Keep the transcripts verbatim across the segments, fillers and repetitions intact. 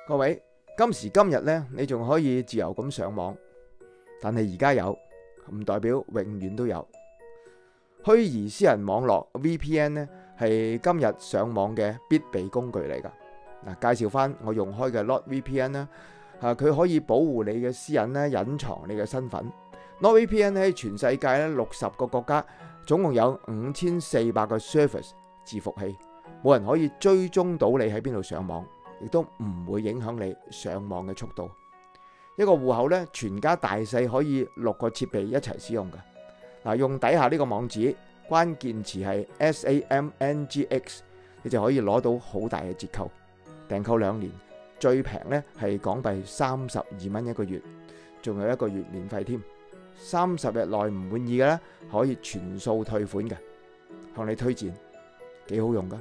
各位，今時今日咧，你仲可以自由咁上網，但係而家有唔代表永遠都有。虛擬私人網絡 V P N 咧係今日上網嘅必備工具嚟㗎。嗱，介紹翻我用開嘅 NordVPN 啦，啊，佢可以保護你嘅私隱咧，隱藏你嘅身份。NordVPN 喺全世界咧六十個國家，總共有五千四百個 service 伺服器，冇人可以追蹤到你喺邊度上網，亦都唔會影響你上網嘅速度。一個戶口咧，全家大細可以六個設備一齊使用嘅。嗱，用底下呢個網址，關鍵詞係 S A M N G X， 你就可以攞到好大嘅折扣。訂購兩年，最平咧係港幣三十二蚊一個月，仲有一個月免費添。三十日內唔滿意嘅咧，可以全數退款嘅。向你推薦，幾好用噶。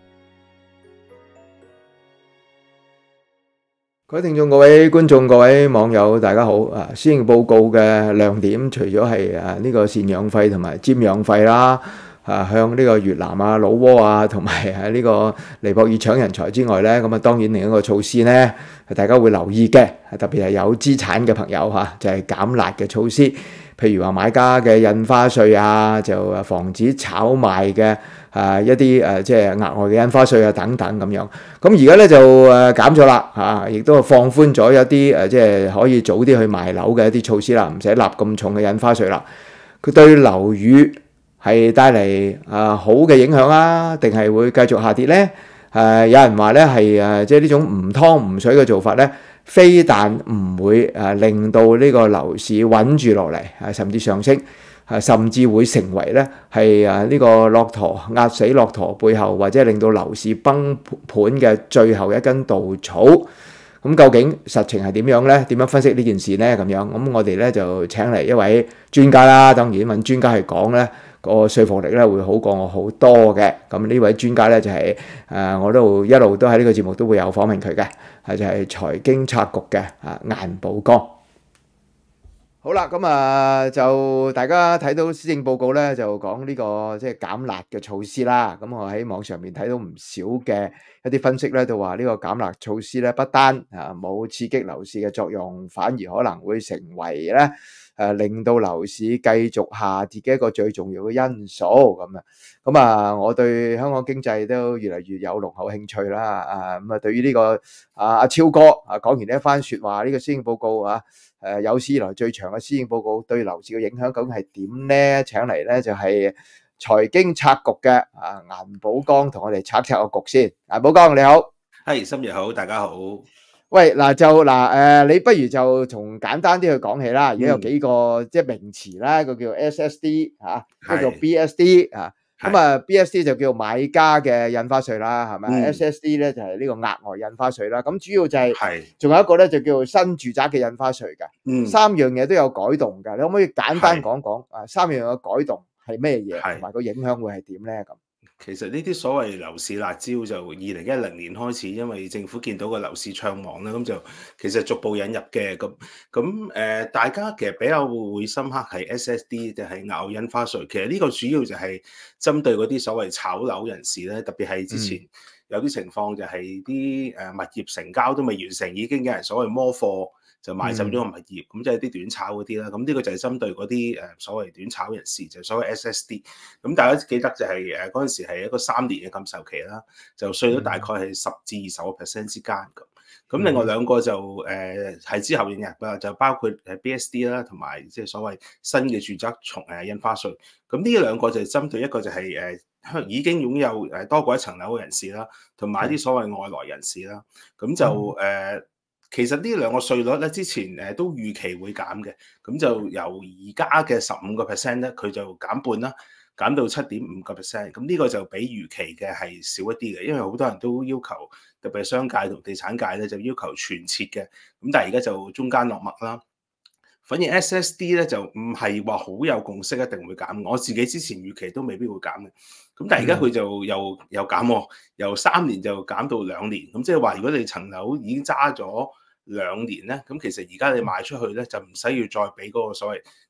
各位聽眾、各位觀眾、各位網友，大家好！啊，施政報告嘅亮點，除咗係啊呢個贍養費同埋瞻仰費啦，啊向呢個越南啊、老撾啊同埋喺呢個尼泊爾搶人才之外咧，咁啊當然另一個措施咧，大家會留意嘅，特別係有資產嘅朋友嚇，就係減辣嘅措施。譬如話買家嘅印花稅啊，就防止炒賣嘅啊一啲誒即係額外嘅印花稅啊等等咁樣。咁而家咧就誒減咗啦嚇，亦都放寬咗一啲誒即係可以早啲去賣樓嘅一啲措施啦，唔使納咁重嘅印花稅啦。佢對樓宇係帶嚟啊好嘅影響啊，定係會繼續下跌咧？誒有人話咧係誒即係呢種唔湯唔水嘅做法咧，非但唔會誒令到呢個樓市穩住落嚟，啊甚至上升，啊甚至會成為咧係啊呢個駱駝壓死駱駝背後，或者令到樓市崩盤嘅最後一根稻草。咁究竟實情係點樣咧？點樣分析呢件事咧？咁樣咁我哋咧就請嚟一位專家啦，當然揾專家去講咧，個說服力咧會好過我好多嘅。咁呢位專家咧就係、是、誒、呃、我都一路都喺呢個節目都會有訪問佢嘅，係就係、是、財經策局嘅啊顏寶剛。好啦，咁啊就大家睇到施政報告咧，就講呢、這個即係減辣嘅措施啦。咁我喺網上面睇到唔少嘅一啲分析咧，都話呢個減辣措施咧，不單啊冇刺激樓市嘅作用，反而可能會成為咧誒令到樓市繼續下跌嘅一個最重要嘅因素咁啊。咁啊，我對香港經濟都越嚟越有濃厚興趣啦。啊咁啊，對於呢、這個啊阿超哥啊講完呢一番説話，呢、這個施政報告啊。誒有史以來最長嘅施政報告對樓市嘅影響究竟係點咧？請嚟咧就係財經策局嘅啊顏寶剛同我哋策策個局先。顏寶剛你好， 係深夜好，大家好。 喂嗱就嗱誒，你不如就從簡單啲去講起啦。而家有幾個即係名詞啦，一個叫 S S D 嚇，一個叫 B S D 啊。咁啊 B S D 就叫買家嘅印花稅啦，係咪、嗯、？S S D 咧就係呢個額外印花稅啦。咁主要就係、是，仲有一個咧就叫做新住宅嘅印花稅嘅。嗯，三樣嘢都有改動㗎。你可唔可以簡單講講啊？三樣嘅改動係咩嘢，同埋個影響會係點咧？咁。 其實呢啲所謂樓市辣招就二零一零年開始，因為政府見到個樓市暢旺啦，咁就其實逐步引入嘅。咁咁誒，大家其實比較會深刻係 S S D 就係額外印花稅。其實呢個主要就係針對嗰啲所謂炒樓人士咧，特別係之前有啲情況就係啲誒物業成交都未完成，已經有人所謂摸貨。就買走咗個物業，咁即係啲短炒嗰啲啦。咁呢個就係針對嗰啲誒所謂短炒人士，就所謂 S S D。咁大家記得就係誒嗰陣時係一個三年嘅禁售期啦，就稅率大概係十至二十個 percent 之間咁。咁另外兩個就誒係、呃、之後引入嘅，就包括誒 B S D 啦，同埋即係所謂新嘅住宅從誒印花稅。咁呢兩個就係針對一個就係誒已經擁有誒多過一層樓嘅人士啦，同埋一啲所謂外來人士啦。咁就誒。呃其實呢兩個稅率咧，之前誒都預期會減嘅，咁就由而家嘅十五個 percent 咧，佢就減半啦，減到七點五個 percent。咁呢個就比預期嘅係少一啲嘅，因為好多人都要求，特別係商界同地產界咧就要求全撤嘅，咁但係而家就中間落墨啦。反而 S S D 咧就唔係話好有共識一定會減，我自己之前預期都未必會減嘅。咁但係而家佢就又又減喎，由三年就減到兩年。咁即係話，如果你層樓已經揸咗兩年咧，咁其實而家你賣出去咧就唔使要再俾嗰個所謂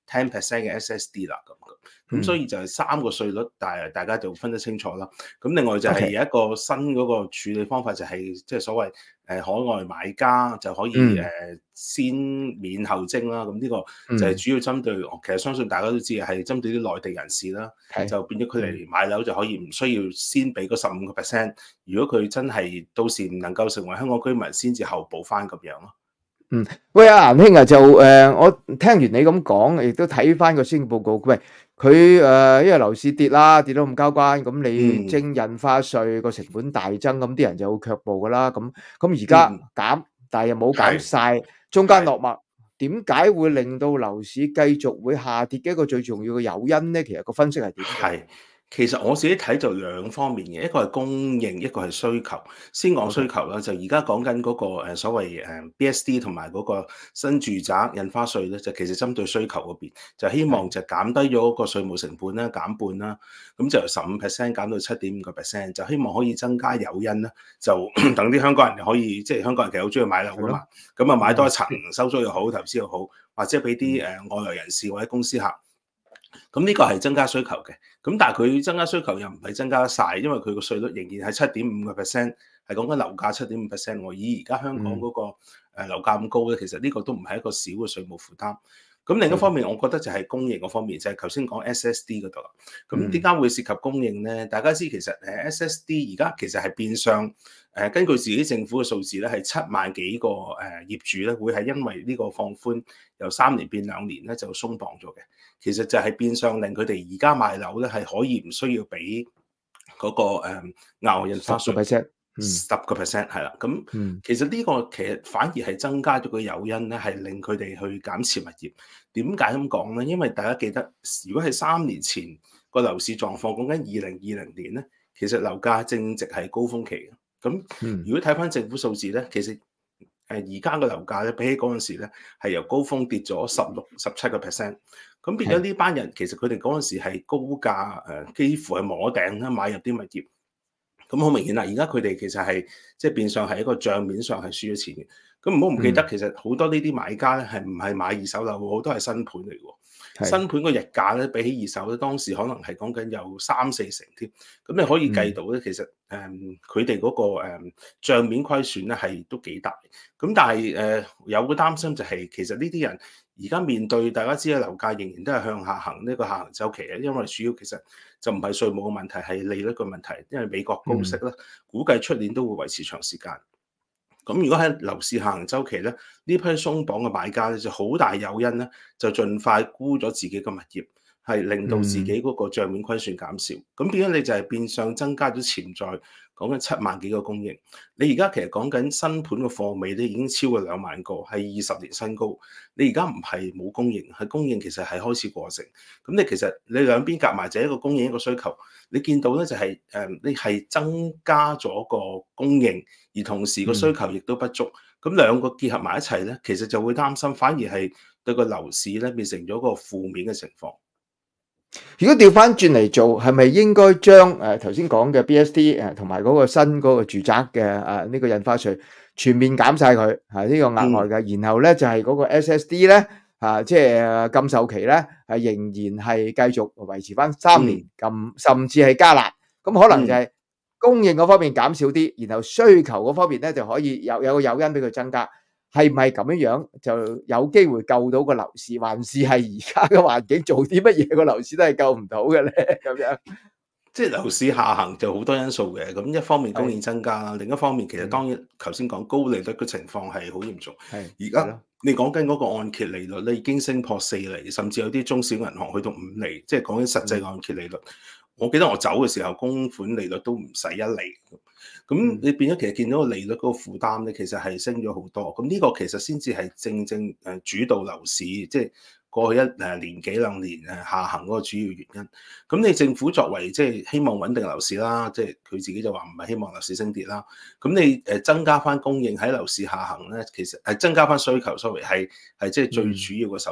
ten percent 嘅 S S D 啦咁。咁所以就係三個稅率，但係大家就分得清楚啦。咁另外就係有一個新嗰個處理方法，就係即係所謂誒海外買家就可以誒先免後徵啦。咁呢個就係主要針對，其實相信大家都知嘅係針對啲內地人士啦，就變咗佢嚟買樓就可以唔需要先俾嗰十五個 percent。如果佢真係到時唔能夠成為香港居民，先至後補翻咁樣咯。 嗯，喂，阿顏兄啊，就誒、呃，我聽完你咁講，亦都睇翻個施政報告，喂，佢誒、呃，因為樓市跌啦，跌到咁交關，咁你徵印花稅個成本大增，咁啲人就會卻步噶啦，咁咁而家減，但係又冇減晒，中間落墨，點解會令到樓市繼續會下跌嘅一個最重要嘅誘因咧？其實個分析係點？ 係。其實我自己睇就兩方面嘅，一個係供應，一個係需求。先講需求啦，就而家講緊嗰個誒所謂誒 B S D 同埋嗰個新住宅印花稅咧，就其實針對需求嗰邊，就希望就減低咗嗰個稅務成本啦，減半啦，咁就由十五 percent 減到七點五個 percent， 就希望可以增加誘因啦，就等啲香港人可以，即係香港人其實好中意買樓噶嘛，咁啊買多一層收租又好，投資又好，或者俾啲誒外來人士或者公司客。咁呢個係增加需求嘅，咁但係佢增加需求又唔係增加晒，因為佢個稅率仍然係七點五個 percent， 係講緊樓價七點五 percent 喎。以而家香港嗰個誒樓價咁高咧，其實呢個都唔係一個小嘅稅務負擔。咁另一方面，我覺得就係供應嗰方面，就係頭先講 S S D 嗰度啦。咁點解會涉及供應咧？大家知其實誒 S S D 而家其實係變相誒根據自己政府嘅數字咧，係七萬幾個誒業主咧，會係因為呢個放寬由三年變兩年咧就鬆綁咗嘅。其實就係變相令佢哋而家買樓咧係可以唔需要俾嗰個誒額外印花稅。十個 percent 係啦，咁、嗯、其實呢個其實反而係增加咗個誘因咧，係令佢哋去減持物業。點解咁講咧？因為大家記得，如果係三年前個樓市狀況，講緊二零二零年咧，其實樓價正值係高峰期嘅。咁如果睇翻政府數字咧，其實誒而家個樓價咧比起嗰陣時咧係由高峰跌咗十六、十七個 percent。咁變咗呢班人其實佢哋嗰陣時係高價誒，幾乎係摸頂啦買入啲物業。咁好明顯啦，而家佢哋其實係即係變相係一個帳面上係輸咗錢嘅。咁唔好唔記得，其實好多呢啲買家咧係唔係買二手樓，好多係新盤嚟嘅。新盤個日價咧比起二手咧，當時可能係講緊有三四成添。咁你可以計到咧，其實誒佢哋嗰個誒帳面虧損咧係都幾大。咁但係誒、呃、有個擔心就係、是，其實呢啲人而家面對大家知啦，樓價仍然都係向下行呢個下行週期啊。因為主要其實就唔係稅務嘅問題，係利率嘅問題。因為美國高息咧，估計出年都會維持長時間。咁如果喺樓市下行週期咧，呢批鬆綁嘅買家咧就好大誘因咧，就盡快沽咗自己嘅物業，係令到自己嗰個帳面虧損減少。咁變咗你就係變相增加咗潛在講緊七萬幾個供應。你而家其實講緊新盤嘅貨尾咧已經超過兩萬個，係二十年新高。你而家唔係冇供應，係供應其實係開始過剩。咁你其實你兩邊夾埋就係一個供應一個需求。你見到咧就係誒，你係增加咗個供應，而同時個需求亦都不足。咁兩個結合埋一齊咧，其實就會擔心，反而係對個樓市咧變成咗個負面嘅情況。 如果調翻轉嚟做，係咪應該將誒頭先講嘅 B S D 誒同埋嗰個新嗰個住宅嘅誒呢個印花稅全面減晒佢，係呢個額外嘅，嗯、然後咧就係嗰個 S S D 咧啊，即係禁售期咧係仍然係繼續維持翻三年，咁、嗯、甚至係加辣，咁可能就係供應嗰方面減少啲，然後需求嗰方面咧就可以有有個誘因俾佢增加。係唔係咁樣樣就有機會救到個樓市，還是係而家嘅環境做啲乜嘢個樓市都係救唔到嘅咧？咁樣即係樓市下行就好多因素嘅。咁一方面供應增加啦，另一方面其實當然頭先講高利率嘅情況係好嚴重。係而家你講緊嗰個按揭利率咧已經升破四厘，甚至有啲中小銀行去到五厘，即係講緊實際按揭利率。我記得我走嘅時候，供款利率都唔使一厘。咁你變咗其實見到個利率嗰個負擔咧，其實係升咗好多。咁呢個其實先至係正正誒主導樓市，即係過去一誒年幾兩年誒下行嗰個主要原因。咁你政府作為即係希望穩定樓市啦，即係佢自己就話唔係希望樓市升跌啦。咁你誒增加翻供應喺樓市下行咧，其實係增加翻需求，所謂係係即係最主要嘅手段。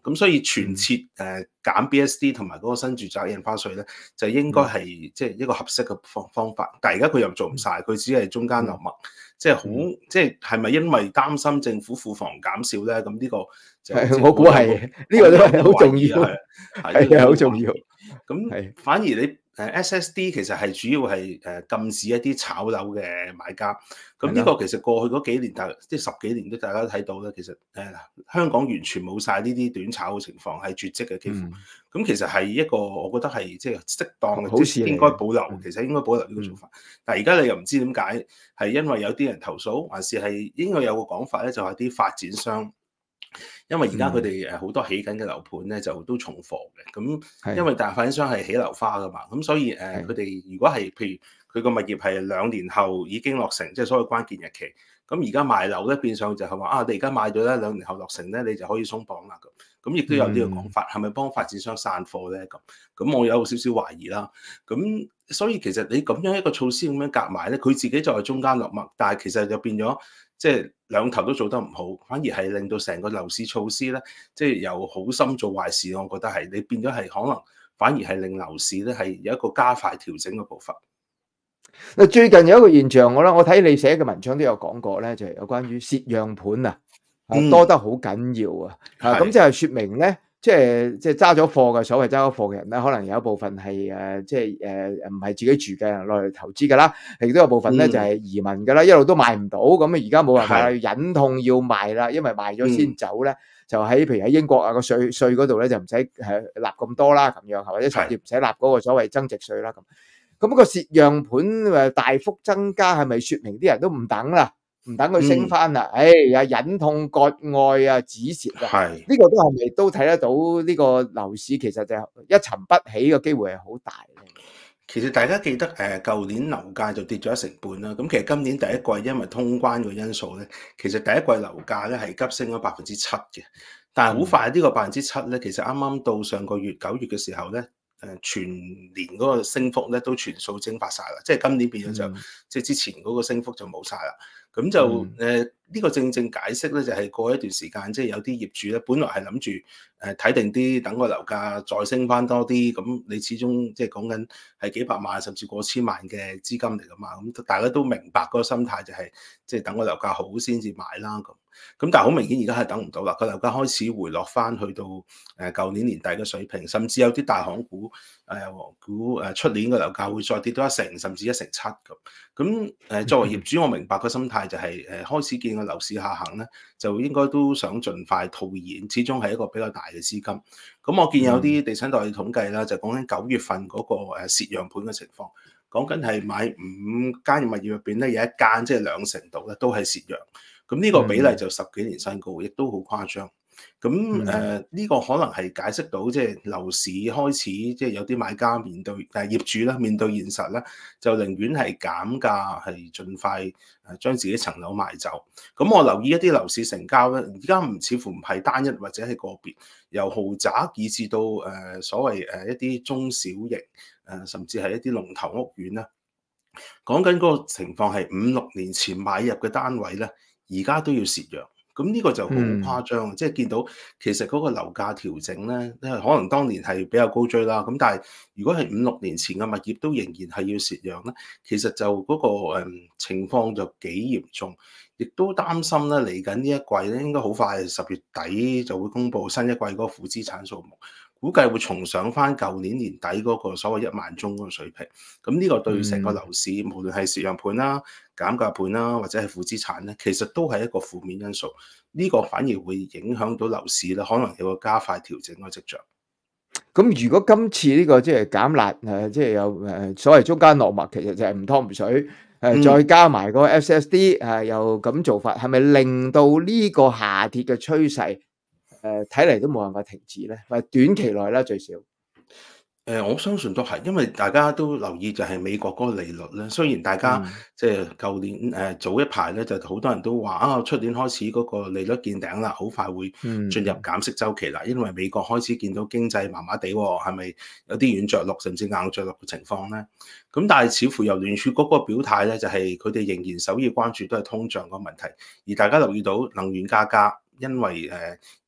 咁所以全撤誒減 B S D 同埋嗰個新住宅印花稅咧，就應該係即係一個合適嘅方方法。但係而家佢又做唔晒，佢只係中間落墨，即係好即係係咪因為擔心政府庫房減少咧？咁呢個就我估係呢個都係好重要，係啊，好重要。 咁反而你誒 S S D 其實係主要係誒禁止一啲炒樓嘅買家。咁呢個其實過去嗰幾年，大即係十幾年都大家都睇到咧，其實誒、呃、香港完全冇晒呢啲短炒嘅情況，係絕跡嘅幾乎。咁、嗯、其實係一個我覺得係即係適當嘅， 好事應該保留。 嗯、 其實應該保留呢個做法。嗯、但係而家你又唔知點解，係因為有啲人投訴，還是係應該有個講法咧，就係啲發展商。因為而家佢哋誒好多起緊嘅樓盤咧，就都重貨嘅。咁因為大發展商係起樓花噶嘛，咁所以誒佢哋如果係譬如佢個物業係兩年後已經落成，即係所謂關鍵日期。咁而家賣樓咧，變相就係話啊，你而家買咗咧，兩年後落成咧，你就可以鬆綁啦咁。咁亦都有呢個講法，係咪、嗯、幫發展商散貨咧？咁咁我有少少懷疑啦。咁所以其實你咁樣一個措施咁樣夾埋咧，佢自己就係中間落墨，但係其實就變咗。即係兩頭都做得唔好，反而係令到成個樓市措施咧，即係由好心做壞事。我覺得係你變咗係可能反而係令樓市咧係有一個加快調整嘅步伐。 嗱，最近有一個現象，我咧我睇你寫嘅文章都有講過咧，就係有關於蝕讓盤啊，多得好緊要啊。啊，咁就係説明咧。即係即係揸咗貨嘅所謂揸咗貨嘅人咧，可能有一部分係誒即係誒唔係自己住嘅，攞嚟投資㗎啦。亦都有部分咧就係移民㗎啦，一路都賣唔到，咁啊而家冇辦法忍痛要賣啦，因為賣咗先走咧，就喺譬如喺英國啊個稅稅嗰度咧就唔使誒納咁多啦，咁樣或者甚至唔使納嗰個所謂增值稅啦咁。咁個蝕讓盤誒大幅增加，係咪説明啲人都唔等啦？唔等佢升翻啦，唉、嗯，啊、哎、忍痛割愛啊止蝕啊，係呢個都係咪都睇得到呢個樓市其實就一沉不起嘅機會係好大咧。 其實大家記得誒，舊年樓價就跌咗一成半啦。咁其實今年第一季因為通關嘅因素咧，其實第一季樓價咧係急升咗百分之七嘅。但係好快呢個百分之七咧，其實啱啱到上個月九月嘅時候咧，誒全年嗰個升幅咧都全數蒸發晒啦。即係今年變咗就，嗯、即係之前嗰個升幅就冇晒啦。咁就誒呢、嗯呃這個正正解釋咧，就係、是、過一段時間，即係有啲業主咧，本來係諗住誒睇定啲，等個樓價再升翻多啲。咁你始終即係講緊係幾百萬甚至過千萬嘅資金嚟噶嘛。咁大家都明白嗰個心態就係、是、即係等個樓價好先至買啦。咁咁但係好明顯而家係等唔到啦。個樓價開始回落翻去到誒舊年年底嘅水平，甚至有啲大行股誒、呃、估誒出年嘅樓價會再跌到一成甚至一成七咁。咁誒作為業主，我明白個心態就係誒開始見個樓市下行咧，就應該都想盡快套現，始終係一個比較大嘅資金。咁我見有啲地產代理統計啦，就講緊九月份嗰個誒蝕讓盤嘅情況，講緊係買五間物業入邊咧，有一間即係兩成度咧都係蝕讓。咁呢個比例就十幾年新高，亦都好誇張。咁誒呢個可能係解釋到即係樓市開始即係有啲買家面對誒業主啦，面對現實啦，就寧願係減價，係盡快誒將自己層樓賣走。咁我留意一啲樓市成交咧，而家唔似乎唔係單一或者係個別，由豪宅以至到誒所謂誒一啲中小型誒甚至係一啲龍頭屋苑啦，講緊嗰個情況係五六年前買入嘅單位咧，而家都要蝕讓。咁呢個就好誇張，嗯、即係見到其實嗰個樓價調整咧，因為可能當年係比較高追啦。咁但係如果係五六年前嘅物業都仍然係要蝕讓咧，其實就嗰個誒情況就幾嚴重，亦都擔心咧嚟緊呢一季咧，應該好快十月底就會公布新一季嗰個負資產數目。估計會重上翻舊年年底嗰個所謂一萬宗嗰個水平，咁呢個對成個樓市，嗯、無論係蝕讓盤啦、減價盤啦，或者係負資產咧，其實都係一個負面因素。呢、這個反而會影響到樓市咧，可能有個加快調整嘅跡象。 咁如果今次呢個即係減辣誒，即係有誒所謂中間落墨，其實就係唔湯唔水誒，嗯、再加埋個 S S D 誒，又咁做法，係咪令到呢個下跌嘅趨勢？誒睇嚟都冇辦法停止咧，或短期內咧最少。誒、 呃，我相信都係，因為大家都留意就係美國嗰個利率咧。雖然大家、嗯、即係舊年誒、呃、早一排咧，就好多人都話啊，出年開始嗰個利率見頂啦，好快會進入減息週期啦。因為美國開始見到經濟麻麻地喎，係咪有啲軟着陸甚至硬着陸嘅情況咧？咁但係似乎由聯儲局嗰個表態咧，就係佢哋仍然首要關注都係通脹個問題，而大家留意到能源價格。因為誒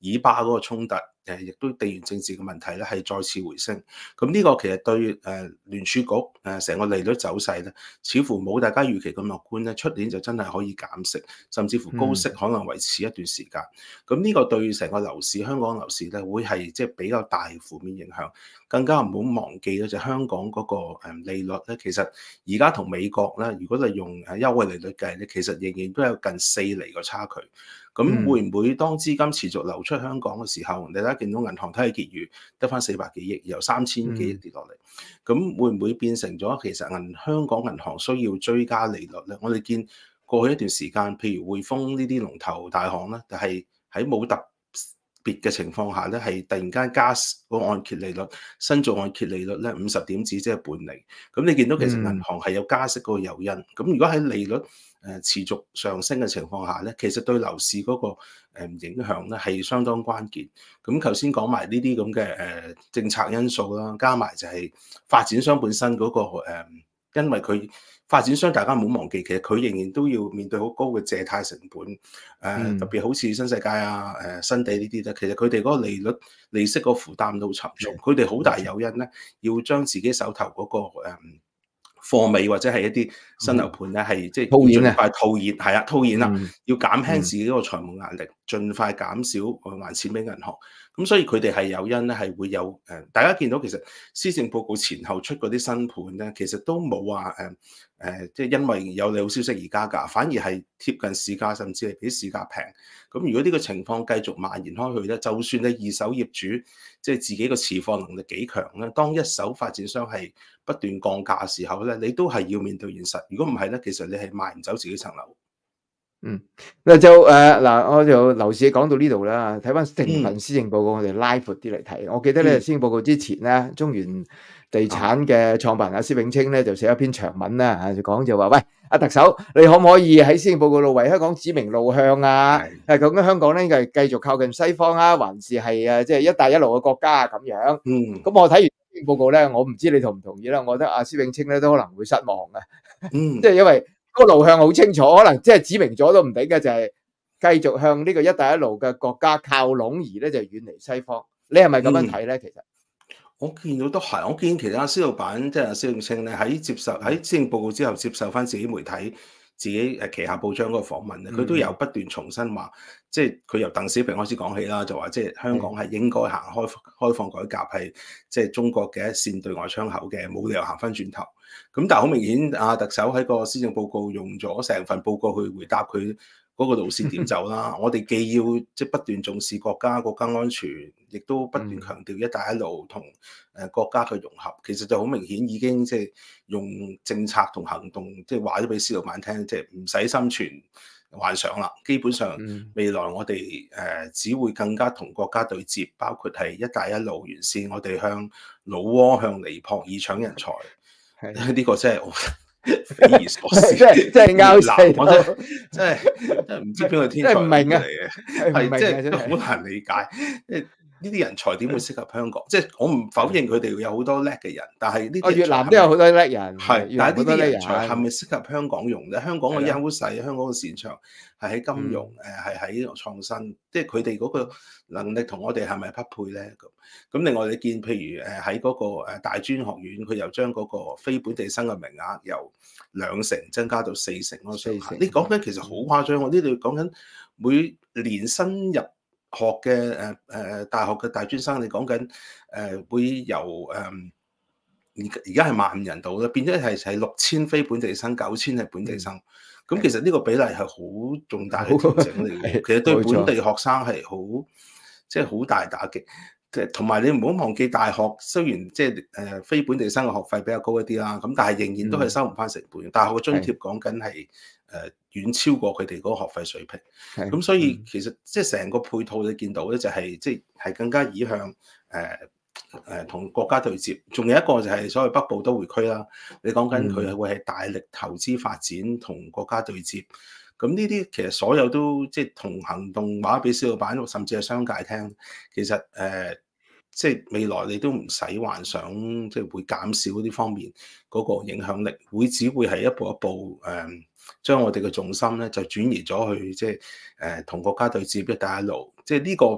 以巴嗰個衝突，誒亦都地緣政治嘅問題咧係再次回升。咁呢個其實對誒聯儲局誒成個利率走勢咧，似乎冇大家預期咁樂觀咧。出年就真係可以減息，甚至乎高息可能維持一段時間。咁呢、嗯、個對成個樓市、香港樓市咧，會係即係比較大負面影響。更加唔好忘記咧，就香港嗰個誒利率咧，其實而家同美國咧，如果你用誒優惠利率計咧，其實仍然都有近四厘個差距。咁會唔會當資金持續流出香港嘅時候，你睇見到銀行體系結餘得返四百幾億，由三千幾億跌落嚟，咁、嗯、會唔會變成咗其實銀香港銀行需要追加利率咧？我哋見過去一段時間，譬如匯豐呢啲龍頭大行咧，就係喺冇特別嘅情況下咧，係突然間加個按揭利率，新造按揭利率咧五十點子即係半厘。咁你見到其實銀行係有加息嗰個誘因。咁、嗯、如果喺利率誒持續上升嘅情況下咧，其實對樓市嗰個誒影響咧係相當關鍵。咁頭先講埋呢啲咁嘅誒政策因素啦，加埋就係發展商本身嗰個誒，因為佢發展商大家唔好忘記，其實佢仍然都要面對好高嘅借貸成本。誒、呃、特別好似新世界啊、誒新地呢啲咧，其實佢哋嗰個利率利息嗰個負擔都好沉重，佢哋好大誘因咧，要將自己手頭嗰、嗰個誒貨尾或者係一啲新樓盤咧，係即係要盡快套現，係啊套現啦，嗯、要減輕自己嗰個財務壓力，盡快減少還錢俾銀行。咁所以佢哋係有因咧，係會有誒，大家見到其實施政報告前後出嗰啲新盤咧，其實都冇話誒誒，即、呃、係、就是、因為有利好消息而加價，反而係貼近市價，甚至係比市價平。咁如果呢個情況繼續蔓延開去咧，就算你二手業主即係、就是、自己個持貨能力幾強咧，當一手發展商係不斷降價嘅時候咧，你都係要面對現實。如果唔係咧，其實你係賣唔走自己層樓。 嗯，嗱就誒嗱、呃，我就樓市講到呢度啦。睇翻成份施政報告，我哋拉闊啲嚟睇。我記得咧，施政報告之前咧，中原地產嘅創辦人阿施永青咧就寫一篇長文啦，嚇就講就話：喂，阿特首，你可唔可以喺施政報告度為香港指明路向啊？係究竟香港咧應該係繼續靠近西方啊，還是係誒即係一帶一路嘅國家啊咁樣？嗯，咁我睇完施政報告咧，我唔知你同唔同意啦。我覺得阿施永青咧都可能會失望嘅。嗯，即係因為個路向好清楚，可能即係指明咗都唔定嘅，就係繼續向呢個一帶一路嘅國家靠攏，而咧就遠離西方。你係咪咁樣睇咧？其實我見到都係，我見其他施老闆即係阿施永青咧喺接受喺施政報告之後接受翻自己媒體、自己誒旗下報章嗰個訪問咧，佢都有不斷重申話，即係佢由鄧小平開始講起啦，就話即係香港係應該行開開放改革，係即係中國嘅一線對外窗口嘅，冇理由行翻轉頭。咁但係好明顯，阿特首喺個施政報告用咗成份報告去回答佢嗰個路線點走啦。我哋既要即係不斷重視國家國家安全，亦都不斷強調一帶一路同誒國家嘅融合。其實就好明顯已經即係用政策同行動，即係話咗俾施老闆聽，即係唔使心存幻想啦。基本上未來我哋誒只會更加同國家對接，包括係一帶一路完善我哋向老撾向尼泊爾搶人才。呢個真係我匪夷所思， 即係即係拗死， 我真係真係真係唔知邊個天才嚟嘅，係即係好難理解。即係呢啲人才點會適合香港？即係我唔否認佢哋有好多叻嘅人，但係呢啲越南都有好多叻人， 係，但係呢啲人才係咪適合香港用咧？香港嘅優勢，香港嘅擅長係喺金融，誒係喺創新，即係佢哋嗰個能力同我哋係咪匹配咧？咁咁另外你見譬如誒喺嗰個誒大專學院，佢又將嗰個非本地生嘅名額由兩成增加到四成咯。四成，你講緊其實好誇張喎！呢度講緊每年新入學嘅誒誒大學嘅大專生，你講緊誒會由誒而而家係萬五人度咧，變咗係係六千非本地生，九千係本地生。咁、嗯、其實呢個比例係好重大嘅調整嚟嘅。其實對本地學生係好即係好大打擊。同埋你唔好忘記，大學雖然即係誒非本地生嘅學費比較高一啲啦，咁但係仍然都係收唔翻成本。嗯、大學嘅津貼講緊係誒遠超過佢哋嗰個學費水平。咁所以其實即係成個配套你見到咧，就係即係係更加倚向誒誒同國家對接。仲有一個就係所謂北部都會區啦，你講緊佢係會係大力投資發展同國家對接。咁呢啲其實所有都即係同行動話俾施老闆甚至係商界聽，其實誒、呃、即係未來你都唔使幻想即係會減少呢方面嗰個影響力，會只會係一步一步誒、呃、將我哋嘅重心咧就轉移咗去即係誒同國家對接一帶一路，即係呢個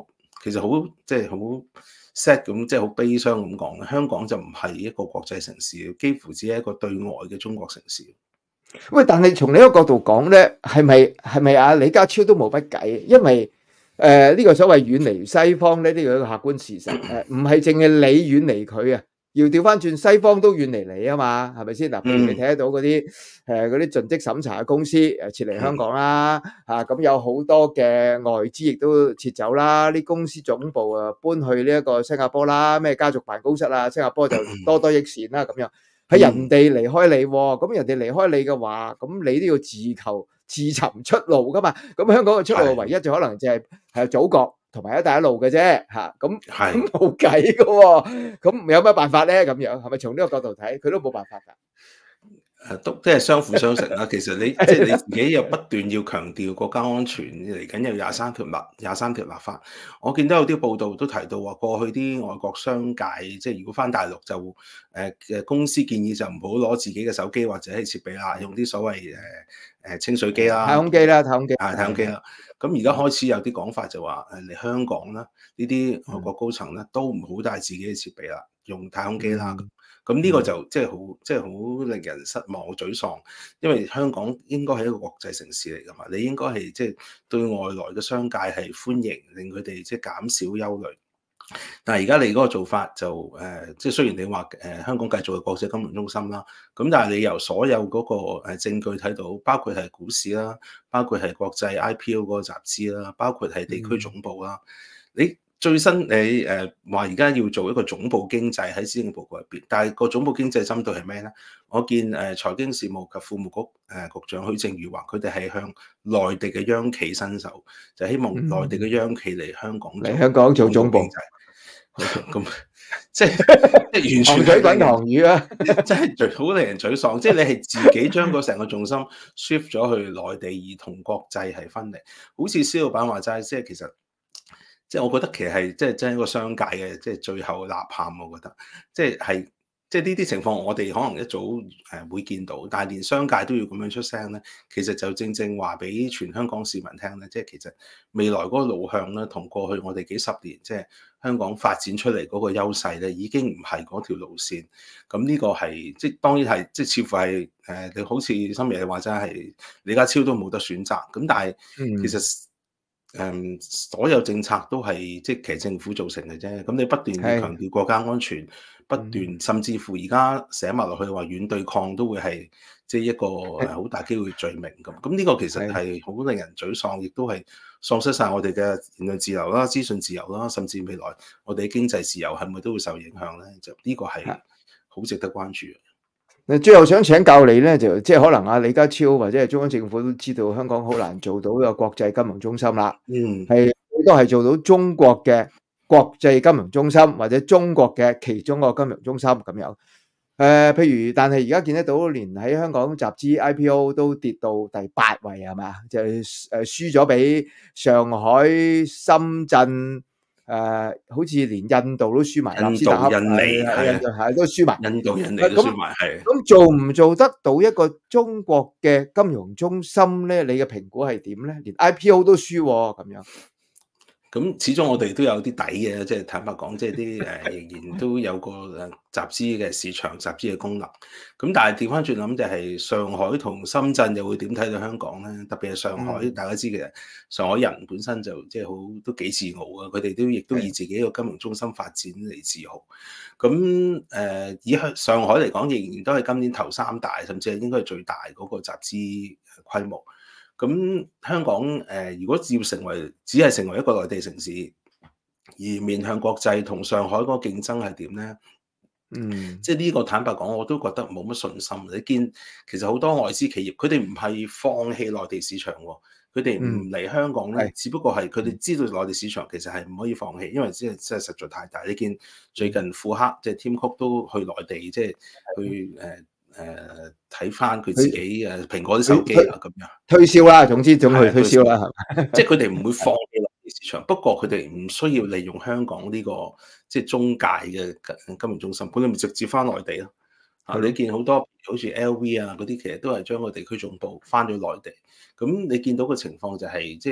其實好即係好 sad 咁，即係好悲傷咁講。香港就唔係一個國際城市，幾乎只係一個對外嘅中國城市。 喂，但係從呢一個角度講咧，係咪係咪啊李家超都冇乜計？因為誒呢、呃這個所謂遠離西方咧，呢、這個一個客觀事實誒，唔係淨係你遠離佢啊，要調翻轉西方都遠離你啊嘛，係咪先嗱？譬如你睇得到嗰啲誒嗰啲盡職審查嘅公司誒撤離香港啦，嚇咁、啊、有好多嘅外資亦都撤走啦，啲公司總部啊搬去呢一個新加坡啦，咩家族辦公室啊，新加坡就多多益善啦咁樣。係人哋離開你喎，咁人哋離開你嘅話，咁你都要自求自尋出路噶嘛。咁香港嘅出路唯一就可能就係係祖國同埋一帶一路嘅啫嚇。咁咁冇計嘅喎，咁有咩辦法咧？咁樣係咪從呢個角度睇，佢都冇辦法㗎？ 誒都即係相輔相成啦。其實你即係你自己又不斷要強調國家安全，嚟緊有廿三條立廿三條立法。我見到有啲報道都提到話，過去啲外國商界即係如果翻大陸就誒嘅、呃、公司建議就唔好攞自己嘅手機或者係設備啦，用啲所謂誒誒、呃、清水機啦、 太空機啦、太空機啊太空機啦。咁而家開始有啲講法就話誒嚟香港啦，呢啲外國高層咧都唔好帶自己嘅設備啦，用太空機啦。 嗯咁呢個就即係好，即係好令人失望、沮喪，因為香港應該係一個國際城市嚟㗎嘛，你應該係即係對外來嘅商界係歡迎，令佢哋即係減少憂慮。但係而家你嗰個做法就誒、呃，即係雖然你話誒、呃、香港繼續係國際金融中心啦，咁但係你由所有嗰個誒證據睇到，包括係股市啦，包括係國際 I P O 嗰個集資啦，包括係地區總部啦，嗯、你。最新你誒話而家要做一個總部經濟喺施政報告入邊，但係個總部經濟針對係咩咧？我見誒財經事務及庫務局誒局長許正宇話，佢哋係向內地嘅央企伸手，就希望內地嘅央企嚟香港嚟香港做總部經濟。咁即係即係完全水滾糖魚啊！ 真係最好令人沮喪。即係你係自己將個成個重心 shift 咗去內地，而同國際係分離。好似施老闆話齋，即係其實。即係我覺得其實係即係真係一個商界嘅即係最後吶喊，我覺得即係係即係呢啲情況，我哋可能一早誒會見到，但係連商界都要咁樣出聲咧，其實就正正話俾全香港市民聽咧，即係其實未來嗰個路向咧，同過去我哋幾十年即係香港發展出嚟嗰個優勢咧，已經唔係嗰條路線。咁呢個係即係當然係即係似乎係誒你好似深爺你話齋係李家超都冇得選擇。咁但係其實。嗯誒、嗯，所有政策都係即係其實政府造成嘅啫。咁你不斷要強調國家安全，是不斷甚至乎而家寫埋落去話軟對抗都會係即係一個好大機會罪名咁。咁呢個其實係好令人沮喪，亦都係喪失晒我哋嘅言論自由啦、資訊自由啦，甚至未來我哋經濟自由係咪都會受影響咧？就呢個係好值得關注。 最後想請教你咧，就即係可能啊李家超或者係中央政府都知道香港好難做到一個國際金融中心啦， 嗯， 係都係做到中國嘅國際金融中心或者中國嘅其中一個金融中心咁樣。誒、呃，譬如但係而家見得到，連喺香港集資 I P O 都跌到第八位係嘛？就係誒輸咗俾上海、深圳。誒、呃，好似連印度都輸埋， 印度、印尼係係都輸埋， 印度、印尼都輸埋，係。 咁做唔做得到一個中國嘅金融中心咧？你嘅評估係點咧？連 I P O 都輸咁樣。 咁始終我哋都有啲底嘅，即係坦白講，即係啲誒仍然都有個誒集資嘅市場、集資嘅功能。咁但係調翻轉諗，就係上海同深圳又會點睇到香港咧？特別係上海，嗯、大家知嘅，上海人本身就即係好都幾自傲啊！佢哋都亦都以自己一個金融中心發展嚟自豪。咁誒、呃、以向上海嚟講，仍然都係今年頭三大，甚至係應該係最大嗰個集資規模。咁香港誒、呃，如果要成為只係成為一個內地城市，而面向國際同上海嗰個競爭係點咧？嗯，即係呢個坦白講，我都覺得冇乜信心。你見其實好多外資企業，佢哋唔係放棄內地市場喎，佢哋唔嚟香港咧，嗯、只不過係佢哋知道內地市場其實係唔可以放棄，因為真係真係實在太大。你見最近庫克即係 Tim Cook 都去內地，即係去誒。呃誒睇翻佢自己誒蘋果啲手機啊，咁樣推銷啦，總之總去推銷啦， 即係佢哋唔會放棄內地市場，不過佢哋唔需要利用香港呢個即係中介嘅金融中心，佢哋咪直接翻內地咯。啊，你見好多好似 L V 啊嗰啲，其實都係將個地區總部翻咗內地。咁你見到嘅情況就係即係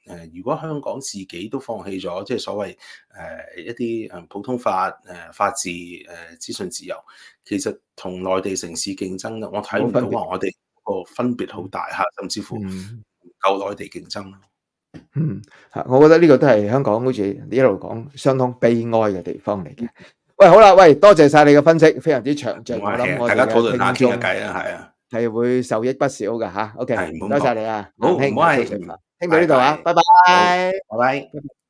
誒，如果香港自己都放棄咗，即係所謂誒、呃、一啲誒普通法、誒、呃、法治、誒、呃、資訊自由，其實同內地城市競爭咧，我睇唔到話我哋個分別好大嚇，甚至乎嗯唔夠內地競爭咯。 嗯，嚇，我覺得呢個都係香港好似你一路講相當悲哀嘅地方嚟嘅。喂，好啦，喂，多謝晒你嘅分析，非常之詳盡，我諗我大家討論下哋嘅聽眾傾下偈啦，係啊， 係會受益不少嘅嚇。OK，唔該係唔好咁講， 晒你啊， 好， 南兄， 唔好係， 多謝， 嗯， 傾到呢度啊， 拜拜， 拜好， 拜。 拜拜。